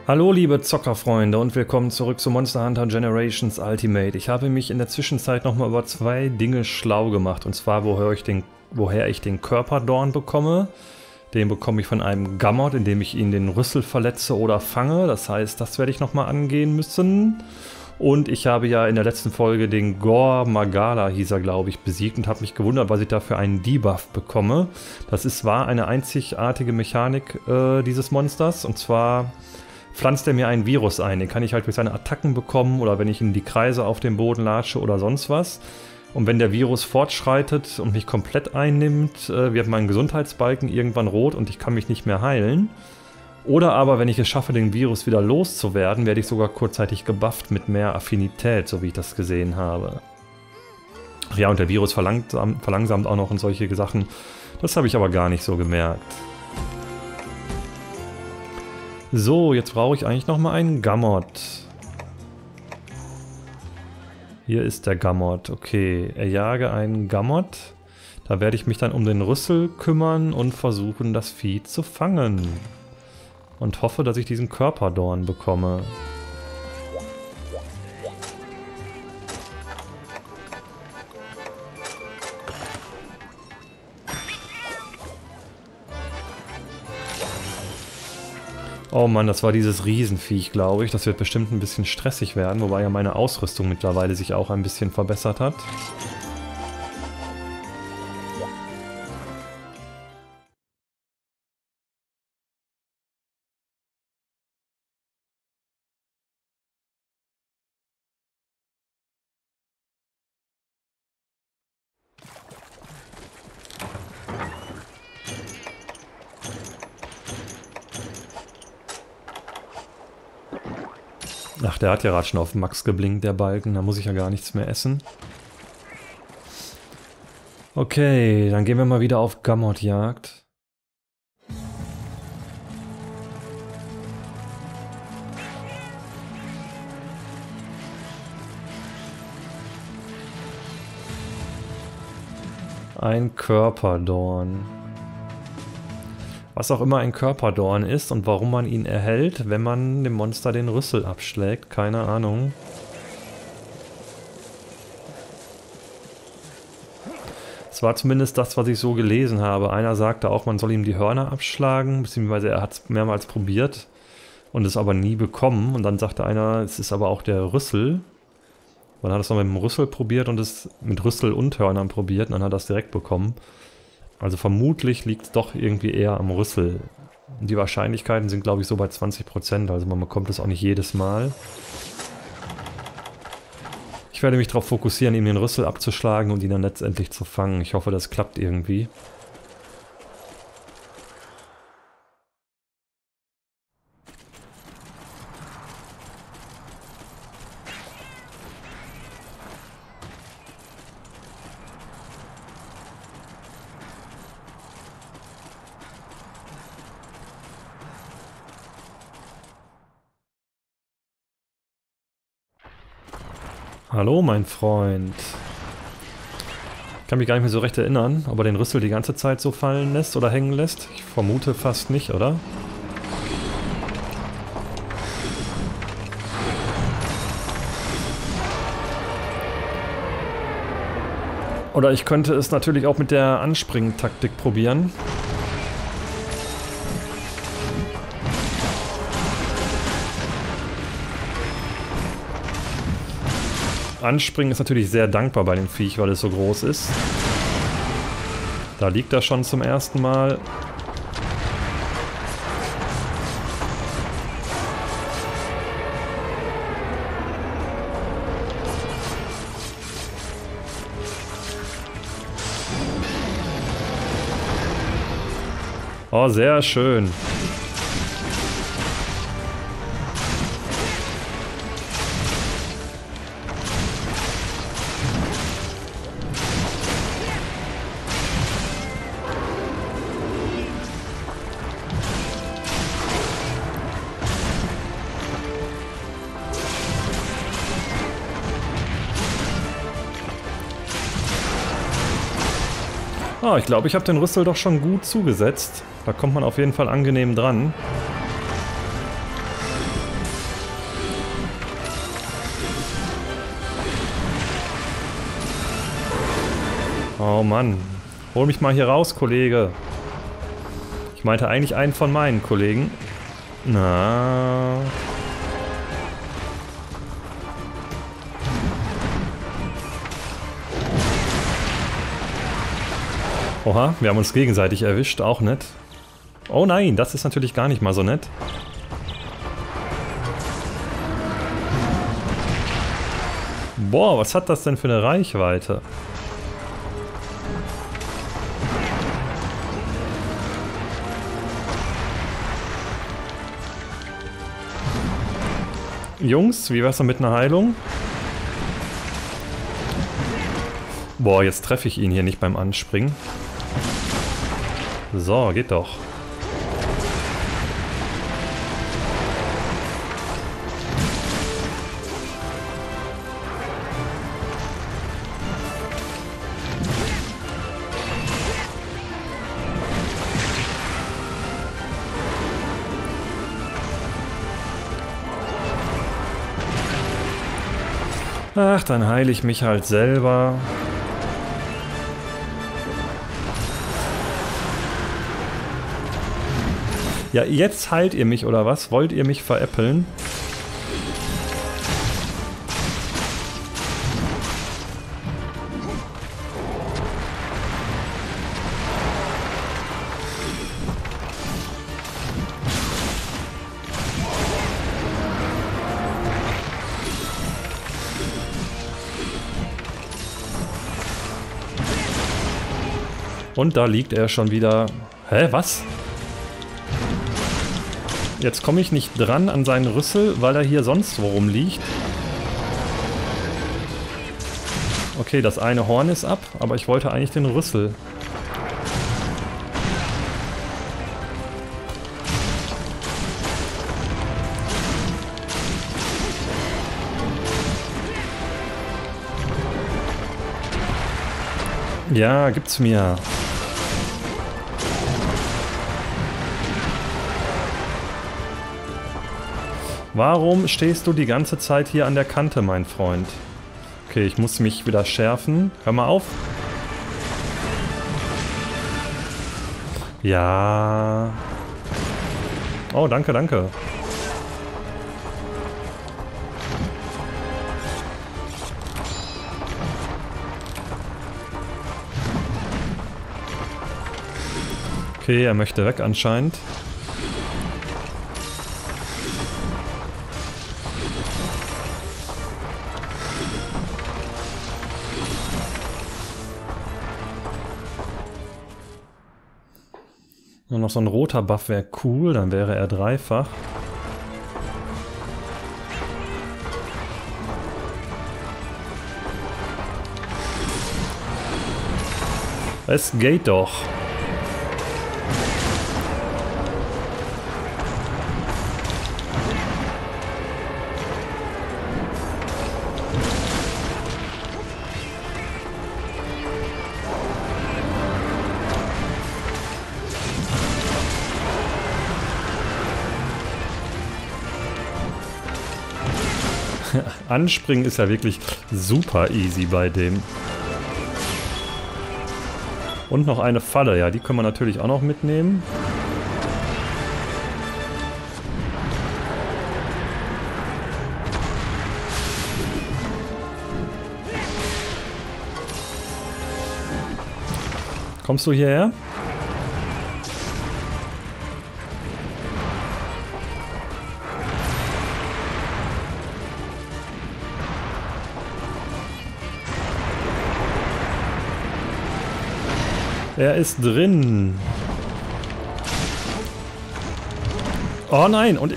Hallo liebe Zockerfreunde und willkommen zurück zu Monster Hunter Generations Ultimate. Ich habe mich in der Zwischenzeit nochmal über zwei Dinge schlau gemacht. Und zwar, woher ich den Körperdorn bekomme. Den bekomme ich von einem Gamot, indem ich ihn den Rüssel verletze oder fange. Das heißt, das werde ich nochmal angehen müssen. Und ich habe ja in der letzten Folge den Gore Magala, hieß er glaube ich, besiegt und habe mich gewundert, was ich dafür einen Debuff bekomme. Das war eine einzigartige Mechanik dieses Monsters. Und zwar pflanzt er mir ein Virus ein. Den kann ich halt durch seine Attacken bekommen oder wenn ich in die Kreise auf dem Boden latsche oder sonst was. Und wenn der Virus fortschreitet und mich komplett einnimmt, wird mein Gesundheitsbalken irgendwann rot und ich kann mich nicht mehr heilen. Oder aber, wenn ich es schaffe, den Virus wieder loszuwerden, werde ich sogar kurzzeitig gebufft mit mehr Affinität, so wie ich das gesehen habe. Ach ja, und der Virus verlangsamt auch noch und solche Sachen. Das habe ich aber gar nicht so gemerkt. So, jetzt brauche ich eigentlich nochmal einen Gamot. Hier ist der Gamot. Okay, erjage einen Gamot. Da werde ich mich dann um den Rüssel kümmern und versuchen, das Vieh zu fangen. Und hoffe, dass ich diesen Körperdorn bekomme. Oh Mann, das war dieses Riesenviech, glaube ich. Das wird bestimmt ein bisschen stressig werden, wobei ja meine Ausrüstung mittlerweile sich auch ein bisschen verbessert hat. Ach, der hat ja gerade schon auf Max geblinkt, der Balken. Da muss ich ja gar nichts mehr essen. Okay, dann gehen wir mal wieder auf Gamot-Jagd. Ein Körperdorn. Was auch immer ein Körperdorn ist und warum man ihn erhält, wenn man dem Monster den Rüssel abschlägt, keine Ahnung. Es war zumindest das, was ich so gelesen habe. Einer sagte auch, man soll ihm die Hörner abschlagen, beziehungsweise er hat es mehrmals probiert und es aber nie bekommen. Und dann sagte einer, es ist aber auch der Rüssel. Man hat es noch mit dem Rüssel probiert und es mit Rüssel und Hörnern probiert und dann hat er es direkt bekommen. Also vermutlich liegt es doch irgendwie eher am Rüssel. Die Wahrscheinlichkeiten sind, glaube ich, so bei 20%, also man bekommt es auch nicht jedes Mal. Ich werde mich darauf fokussieren, ihm den Rüssel abzuschlagen und ihn dann letztendlich zu fangen. Ich hoffe, das klappt irgendwie. Hallo, mein Freund. Ich kann mich gar nicht mehr so recht erinnern, ob er den Rüssel die ganze Zeit so fallen lässt oder hängen lässt. Ich vermute fast nicht, oder? Oder ich könnte es natürlich auch mit der Anspringen-Taktik probieren. Anspringen ist natürlich sehr dankbar bei dem Viech, weil es so groß ist. Da liegt er schon zum ersten Mal. Oh, sehr schön. Ah, ich glaube, ich habe den Rüssel doch schon gut zugesetzt. Da kommt man auf jeden Fall angenehm dran. Oh Mann. Hol mich mal hier raus, Kollege. Ich meinte eigentlich einen von meinen Kollegen. Na. Oha, wir haben uns gegenseitig erwischt, auch nett. Oh nein, das ist natürlich gar nicht mal so nett. Boah, was hat das denn für eine Reichweite? Jungs, wie wär's denn mit einer Heilung? Boah, jetzt treffe ich ihn hier nicht beim Anspringen. So, geht doch. Ach, dann heile ich mich halt selber. Ja, jetzt heilt ihr mich, oder was? Wollt ihr mich veräppeln? Und da liegt er schon wieder. Hä, was? Jetzt komme ich nicht dran an seinen Rüssel, weil er hier sonst wo rumliegt. Okay, das eine Horn ist ab, aber ich wollte eigentlich den Rüssel. Ja, gibt's mir. Warum stehst du die ganze Zeit hier an der Kante, mein Freund? Okay, ich muss mich wieder schärfen. Hör mal auf. Ja. Oh, danke, danke. Okay, er möchte weg anscheinend. Nur noch so ein roter Buff wäre cool, dann wäre er dreifach. Es geht doch. Anspringen ist ja wirklich super easy bei dem. Und noch eine Falle, ja, die können wir natürlich auch noch mitnehmen. Kommst du hierher? Er ist drin. Oh nein, und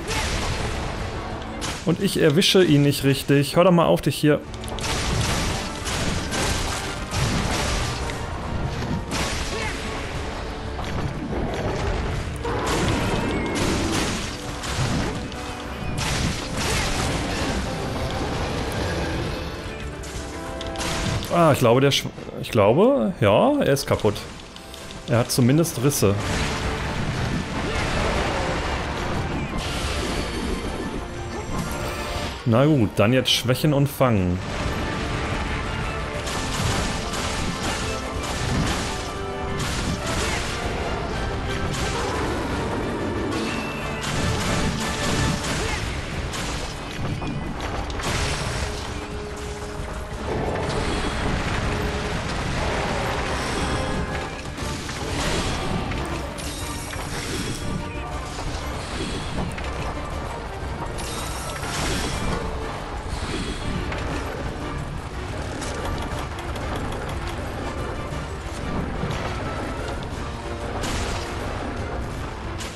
ich erwische ihn nicht richtig. Hör doch mal auf, dich hier... Ah, ich glaube, ja, er ist kaputt. Er hat zumindest Risse. Na gut, dann jetzt schwächen und fangen.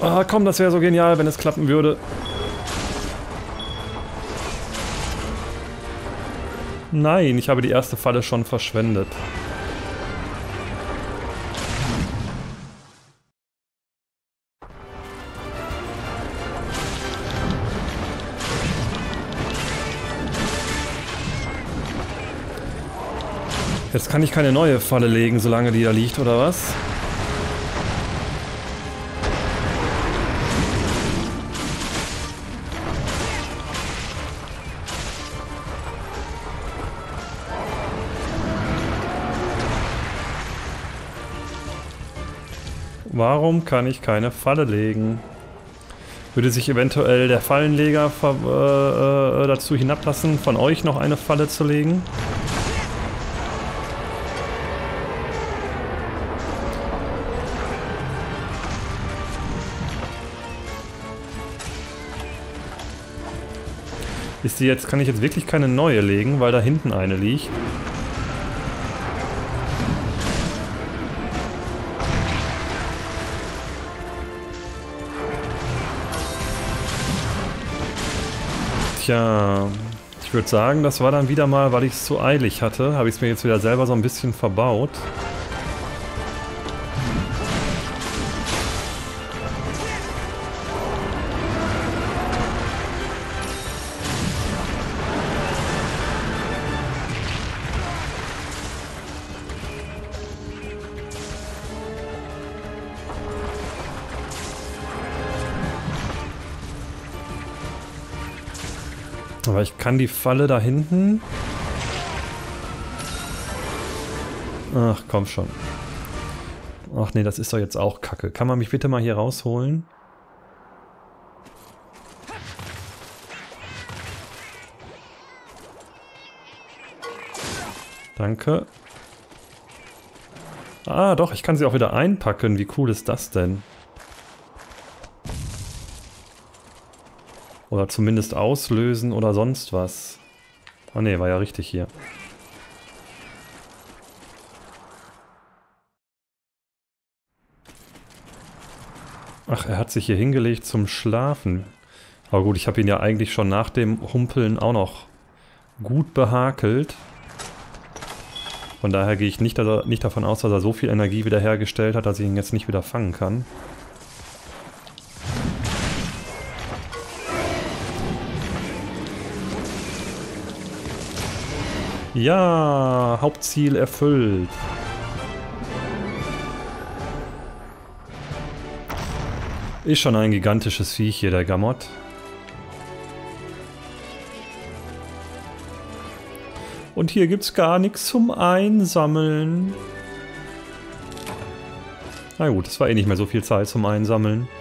Ah, komm, das wäre so genial, wenn es klappen würde. Nein, ich habe die erste Falle schon verschwendet. Jetzt kann ich keine neue Falle legen, solange die da liegt, oder was? Warum kann ich keine Falle legen? Würde sich eventuell der Fallenleger dazu hinablassen, von euch noch eine Falle zu legen? Ist die jetzt, kann ich jetzt wirklich keine neue legen, weil da hinten eine liegt? Tja, ich würde sagen, das war dann wieder mal, weil ich es zu eilig hatte, habe ich es mir jetzt wieder selber so ein bisschen verbaut. Aber ich kann die Falle da hinten... Ach, komm schon. Ach nee, das ist doch jetzt auch Kacke. Kann man mich bitte mal hier rausholen? Danke. Ah, doch, ich kann sie auch wieder einpacken. Wie cool ist das denn? Oder zumindest auslösen oder sonst was. Ah ne, war ja richtig hier. Ach, er hat sich hier hingelegt zum Schlafen. Aber gut, ich habe ihn ja eigentlich schon nach dem Humpeln auch noch gut behakelt. Von daher gehe ich nicht davon aus, dass er so viel Energie wiederhergestellt hat, dass ich ihn jetzt nicht wieder fangen kann. Ja, Hauptziel erfüllt. Ist schon ein gigantisches Viech hier, der Gamot. Und hier gibt's gar nichts zum Einsammeln. Na gut, es war eh nicht mehr so viel Zeit zum Einsammeln.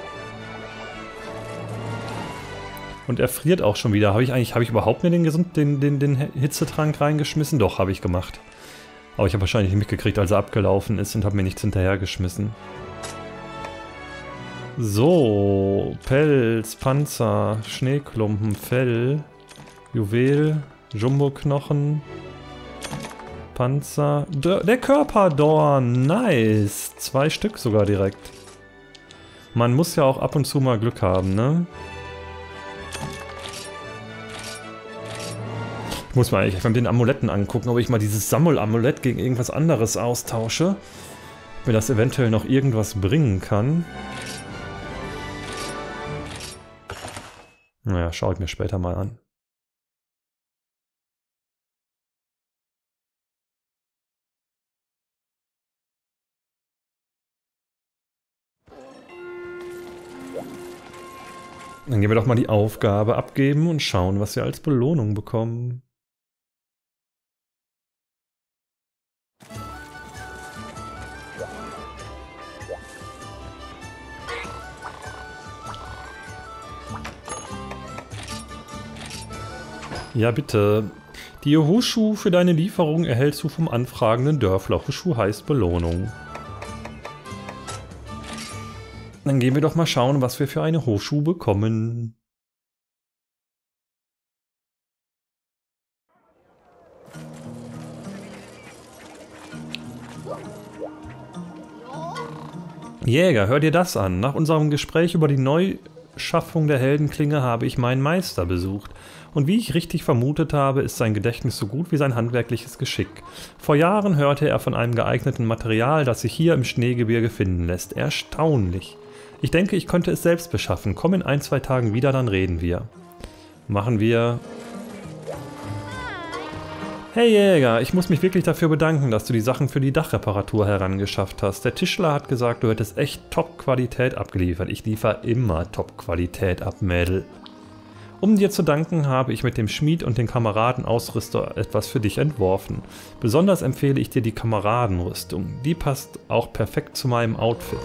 Und er friert auch schon wieder. Habe ich überhaupt mir den Hitzetrank reingeschmissen? Doch, habe ich gemacht. Aber ich habe wahrscheinlich nicht mitgekriegt, als er abgelaufen ist und habe mir nichts hinterhergeschmissen. So, Pelz, Panzer, Schneeklumpen, Fell, Juwel, Jumboknochen, Panzer, der Körperdorn, nice, 2 Stück sogar direkt. Man muss ja auch ab und zu mal Glück haben, ne? Ich muss mal eigentlich mit den Amuletten angucken, ob ich mal dieses Sammelamulett gegen irgendwas anderes austausche. Ob mir das eventuell noch irgendwas bringen kann. Naja, schaue ich mir später mal an. Dann gehen wir doch mal die Aufgabe abgeben und schauen, was wir als Belohnung bekommen. Ja, bitte. Die Hoshu für deine Lieferung erhältst du vom anfragenden Dörfler. Hoshu heißt Belohnung. Dann gehen wir doch mal schauen, was wir für eine Hoshu bekommen. Jäger, hör dir das an. Nach unserem Gespräch über die Neuschaffung der Heldenklinge habe ich meinen Meister besucht. Und wie ich richtig vermutet habe, ist sein Gedächtnis so gut wie sein handwerkliches Geschick. Vor Jahren hörte er von einem geeigneten Material, das sich hier im Schneegebirge finden lässt. Erstaunlich. Ich denke, ich könnte es selbst beschaffen. Komm in 1, 2 Tagen wieder, dann reden wir. Machen wir... Hey Jäger, ich muss mich wirklich dafür bedanken, dass du die Sachen für die Dachreparatur herangeschafft hast. Der Tischler hat gesagt, du hättest echt Top-Qualität abgeliefert. Ich liefere immer Top-Qualität ab, Mädel. Um dir zu danken, habe ich mit dem Schmied und den Kameradenausrüster etwas für dich entworfen. Besonders empfehle ich dir die Kameradenrüstung. Die passt auch perfekt zu meinem Outfit.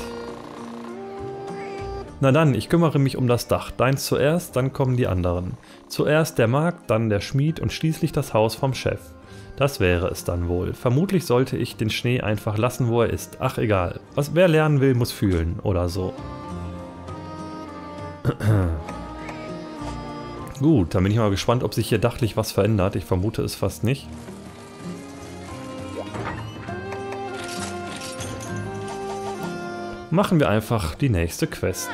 Na dann, ich kümmere mich um das Dach. Deins zuerst, dann kommen die anderen. Zuerst der Markt, dann der Schmied und schließlich das Haus vom Chef. Das wäre es dann wohl. Vermutlich sollte ich den Schnee einfach lassen, wo er ist. Ach egal. Wer lernen will, muss fühlen. Oder so. Gut, dann bin ich mal gespannt, ob sich hier dachlich was verändert. Ich vermute es fast nicht. Machen wir einfach die nächste Quest.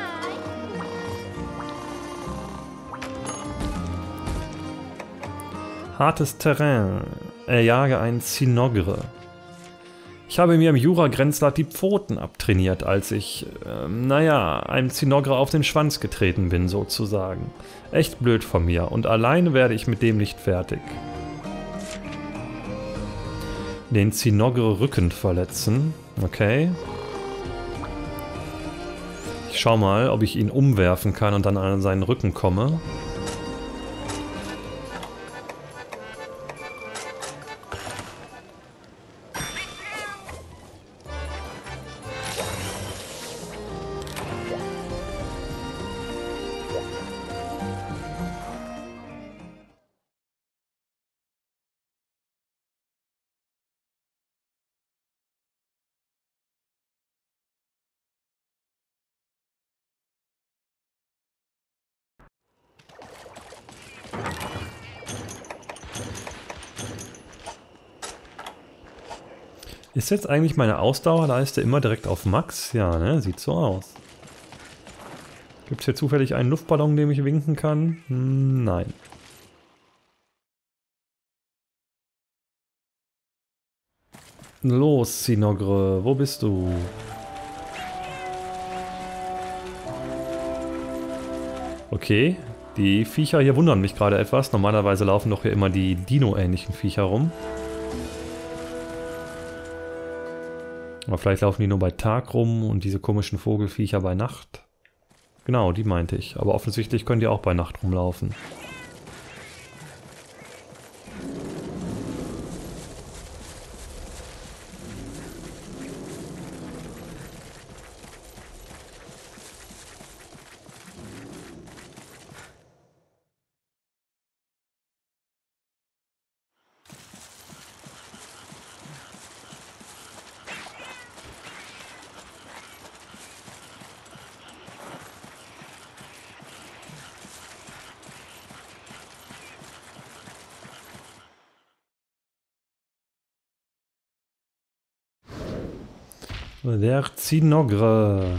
Hartes Terrain. Erjage einen Zinogre. Ich habe mir im Jura-Grenzland die Pfoten abtrainiert, als ich, naja, einem Zinogre auf den Schwanz getreten bin, sozusagen. Echt blöd von mir und alleine werde ich mit dem nicht fertig. Den Zinogre rückend verletzen. Okay. Ich schau mal, ob ich ihn umwerfen kann und dann an seinen Rücken komme. Ist jetzt eigentlich meine Ausdauerleiste immer direkt auf Max? Ja, ne? Sieht so aus. Gibt es hier zufällig einen Luftballon, dem ich winken kann? Nein. Los, Zinogre, wo bist du? Okay, die Viecher hier wundern mich gerade etwas. Normalerweise laufen doch hier immer die Dino-ähnlichen Viecher rum. Aber vielleicht laufen die nur bei Tag rum und diese komischen Vogelviecher bei Nacht. Genau, die meinte ich. Aber offensichtlich können die auch bei Nacht rumlaufen. Der Zinogre.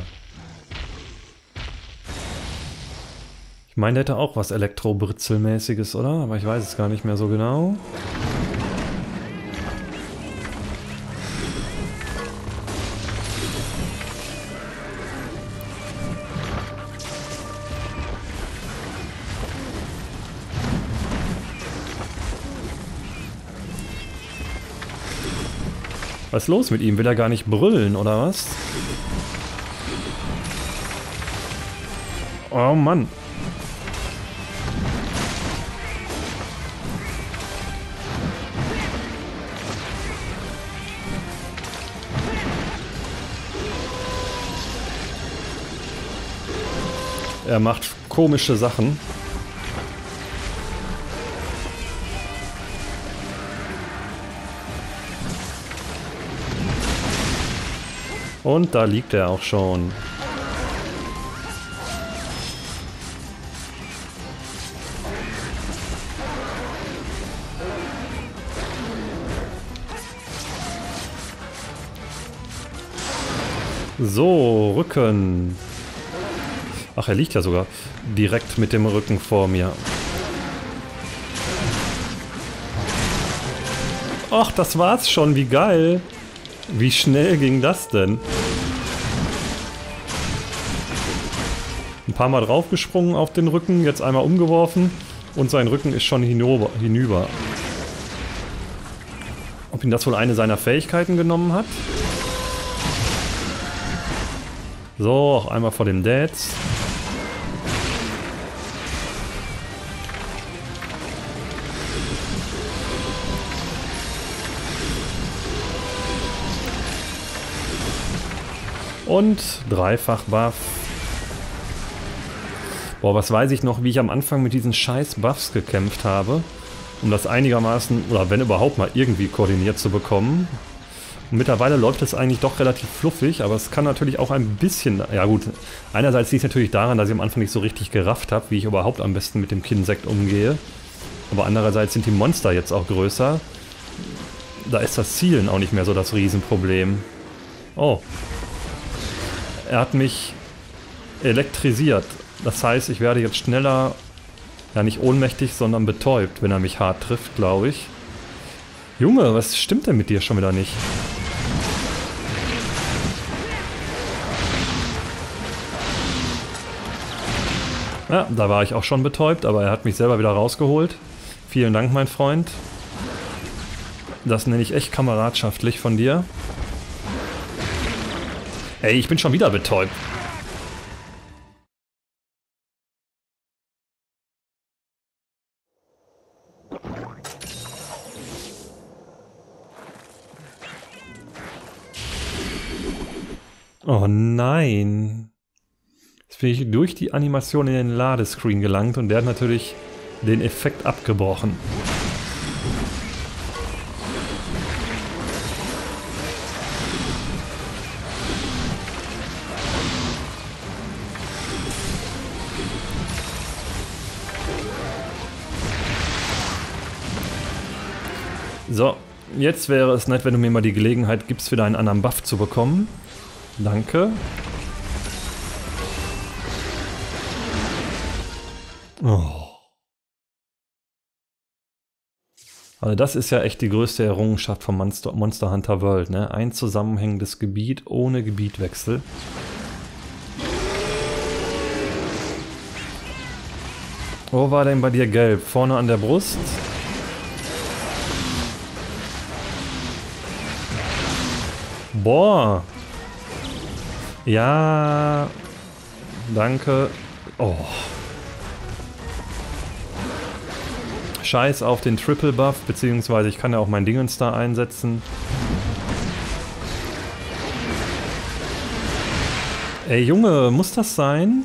Ich meine, der hätte auch was Elektro-Britzelmäßiges, oder? Aber ich weiß es gar nicht mehr so genau. Was ist los mit ihm? Will er gar nicht brüllen, oder was? Oh Mann. Er macht komische Sachen. Und da liegt er auch schon. So, Rücken. Ach, er liegt ja sogar direkt mit dem Rücken vor mir. Ach, das war's schon, wie geil. Wie schnell ging das denn? Ein paar Mal draufgesprungen auf den Rücken, jetzt einmal umgeworfen und sein Rücken ist schon hinüber. Ob ihn das wohl eine seiner Fähigkeiten genommen hat? So, auch einmal vor dem Dads. Und dreifach Buff. Boah, was weiß ich noch, wie ich am Anfang mit diesen scheiß Buffs gekämpft habe, um das einigermaßen, oder wenn überhaupt mal irgendwie koordiniert zu bekommen. Und mittlerweile läuft es eigentlich doch relativ fluffig, aber es kann natürlich auch ein bisschen, ja gut, einerseits liegt es natürlich daran, dass ich am Anfang nicht so richtig gerafft habe, wie ich überhaupt am besten mit dem Kinsekt umgehe. Aber andererseits sind die Monster jetzt auch größer. Da ist das Zielen auch nicht mehr so das Riesenproblem. Oh. Er hat mich elektrisiert. Das heißt, ich werde jetzt schneller, ja nicht ohnmächtig, sondern betäubt, wenn er mich hart trifft, glaube ich. Junge, was stimmt denn mit dir schon wieder nicht? Ja, da war ich auch schon betäubt, aber er hat mich selber wieder rausgeholt. Vielen Dank, mein Freund. Das nenne ich echt kameradschaftlich von dir. Ey, ich bin schon wieder betäubt. Oh nein. Jetzt bin ich durch die Animation in den Ladescreen gelangt und der hat natürlich den Effekt abgebrochen. So, jetzt wäre es nett, wenn du mir mal die Gelegenheit gibst, wieder einen anderen Buff zu bekommen. Danke. Oh. Also das ist ja echt die größte Errungenschaft von Monster Hunter World, ne? Ein zusammenhängendes Gebiet ohne Gebietwechsel. Wo war denn bei dir gelb? Vorne an der Brust? Boah. Ja. Danke. Oh. Scheiß auf den Triple Buff, beziehungsweise ich kann ja auch mein Dingens da einsetzen. Ey Junge, muss das sein?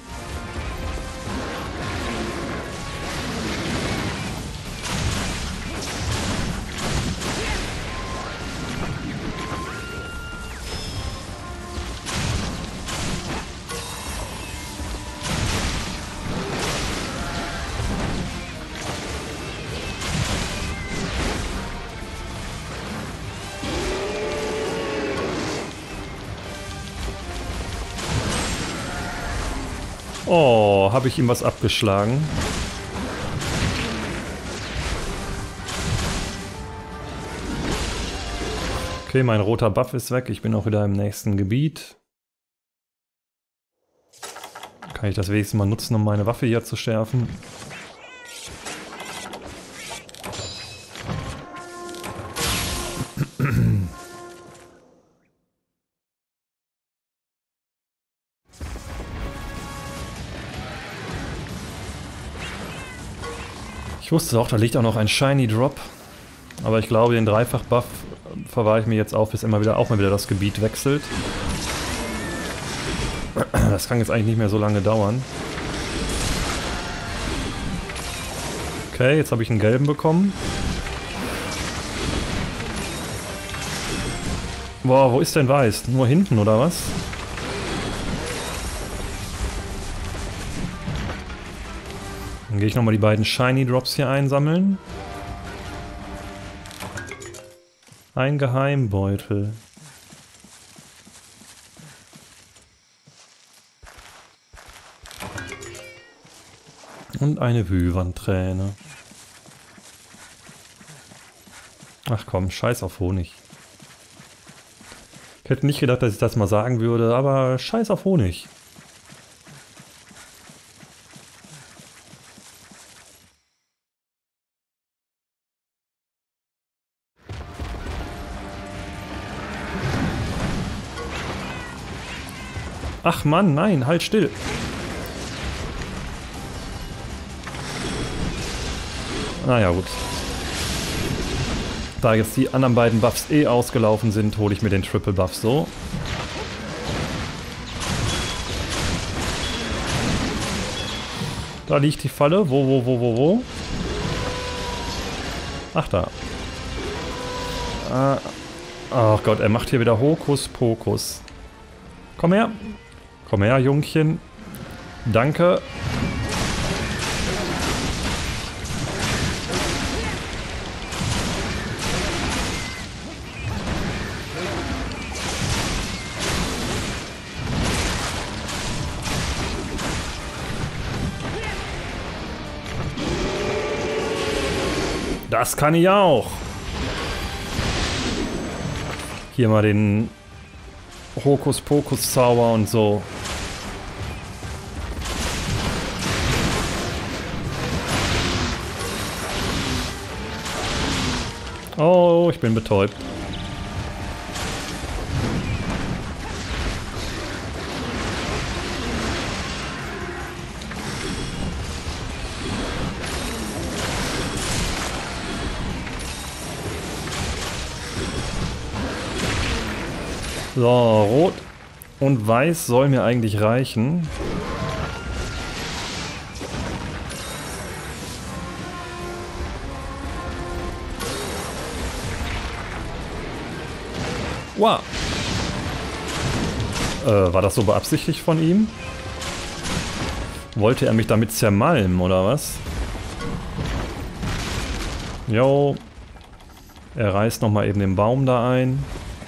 Oh, habe ich ihm was abgeschlagen? Okay, mein roter Buff ist weg. Ich bin auch wieder im nächsten Gebiet. Kann ich das wenigstens mal nutzen, um meine Waffe hier zu schärfen? Ich wusste auch, da liegt auch noch ein Shiny Drop. Aber ich glaube, den Dreifach-Buff verwahre ich mir jetzt auf, bis immer wieder auch mal wieder das Gebiet wechselt. Das kann jetzt eigentlich nicht mehr so lange dauern. Okay, jetzt habe ich einen gelben bekommen. Boah, wo ist denn weiß? Nur hinten, oder was? Dann gehe ich nochmal die beiden Shiny Drops hier einsammeln. Ein Geheimbeutel. Und eine Wyvernträne. Ach komm, scheiß auf Honig. Ich hätte nicht gedacht, dass ich das mal sagen würde, aber scheiß auf Honig. Ach Mann, nein, halt still. Naja, gut. Da jetzt die anderen beiden Buffs eh ausgelaufen sind, hole ich mir den Triple Buff so. Da liegt die Falle. Wo? Ach, da. Ach Gott, er macht hier wieder Hokuspokus. Komm her. Komm her, Jungchen. Danke. Das kann ich auch. Hier mal den Hokuspokus-Zauber und so. Oh, ich bin betäubt. So, Rot und Weiß soll mir eigentlich reichen. Wow. War das so beabsichtigt von ihm? Wollte er mich damit zermalmen, oder was? Jo. Er reißt nochmal eben den Baum da ein.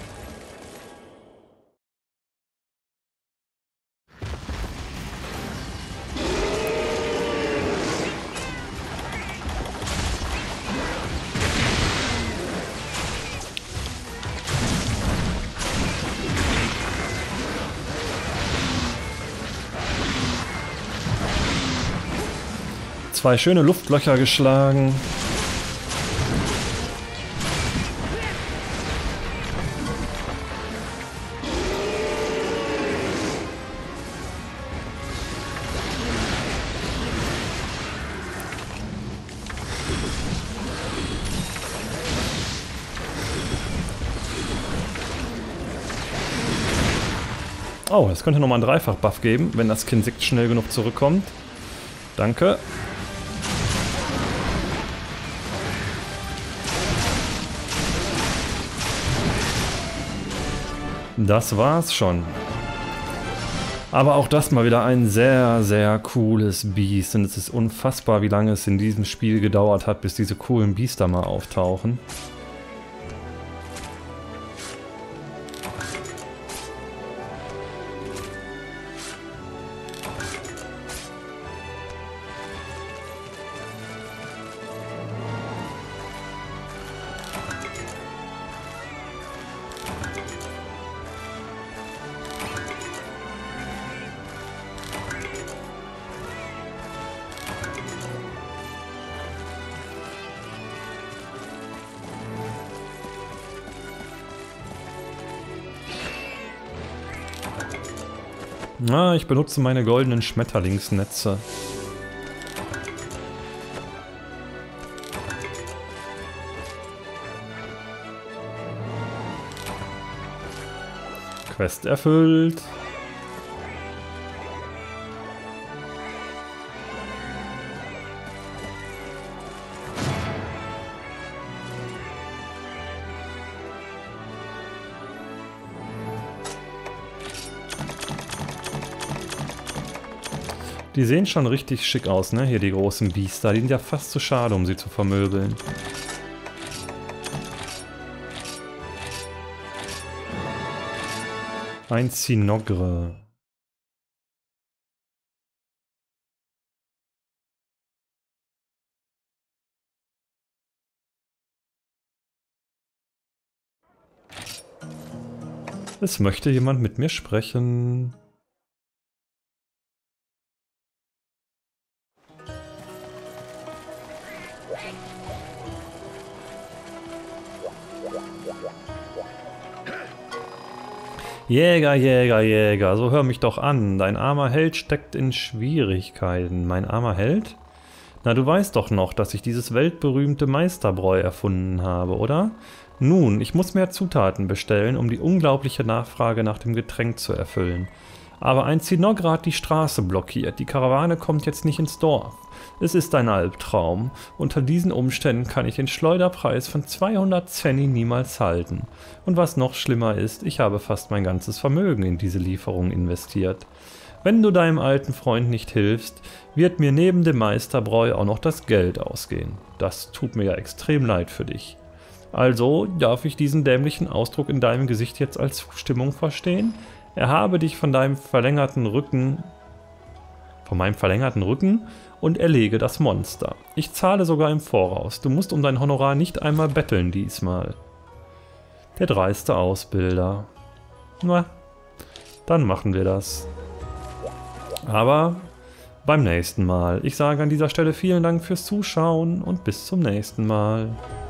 Zwei schöne Luftlöcher geschlagen. Oh, es könnte nochmal einen Dreifach-Buff geben, wenn das Kinsect schnell genug zurückkommt. Danke. Das war's schon. Aber auch das mal wieder ein sehr, sehr cooles Biest. Und es ist unfassbar, wie lange es in diesem Spiel gedauert hat, bis diese coolen Biester mal auftauchen. Na, ich benutze meine goldenen Schmetterlingsnetze. Quest erfüllt. Die sehen schon richtig schick aus, ne? Hier die großen Biester. Die sind ja fast zu schade, um sie zu vermöbeln. Ein Zinogre. Es möchte jemand mit mir sprechen. Jäger, Jäger, Jäger, so hör mich doch an. Dein armer Held steckt in Schwierigkeiten. Mein armer Held? Na, du weißt doch noch, dass ich dieses weltberühmte Meisterbräu erfunden habe, oder? Nun, ich muss mehr Zutaten bestellen, um die unglaubliche Nachfrage nach dem Getränk zu erfüllen. Aber ein Zinnober hat die Straße blockiert. Die Karawane kommt jetzt nicht ins Dorf. Es ist ein Albtraum. Unter diesen Umständen kann ich den Schleuderpreis von 200 Zenni niemals halten. Und was noch schlimmer ist, ich habe fast mein ganzes Vermögen in diese Lieferung investiert. Wenn du deinem alten Freund nicht hilfst, wird mir neben dem Meisterbräu auch noch das Geld ausgehen. Das tut mir ja extrem leid für dich. Also, darf ich diesen dämlichen Ausdruck in deinem Gesicht jetzt als Zustimmung verstehen? Erhabe dich von meinem verlängerten Rücken und erlege das Monster. Ich zahle sogar im Voraus. Du musst um dein Honorar nicht einmal betteln diesmal. Der dreiste Ausbilder. Na, dann machen wir das. Aber beim nächsten Mal. Ich sage an dieser Stelle vielen Dank fürs Zuschauen und bis zum nächsten Mal.